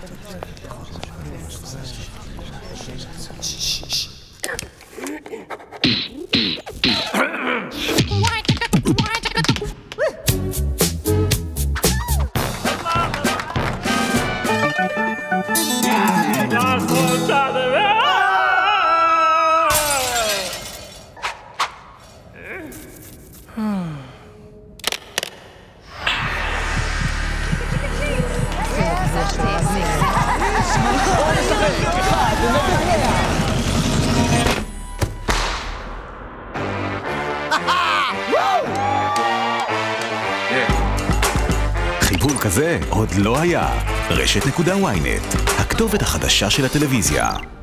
חיבור כזה עוד לא היה. רשת.ynet, הכתובת החדשה של הטלוויזיה.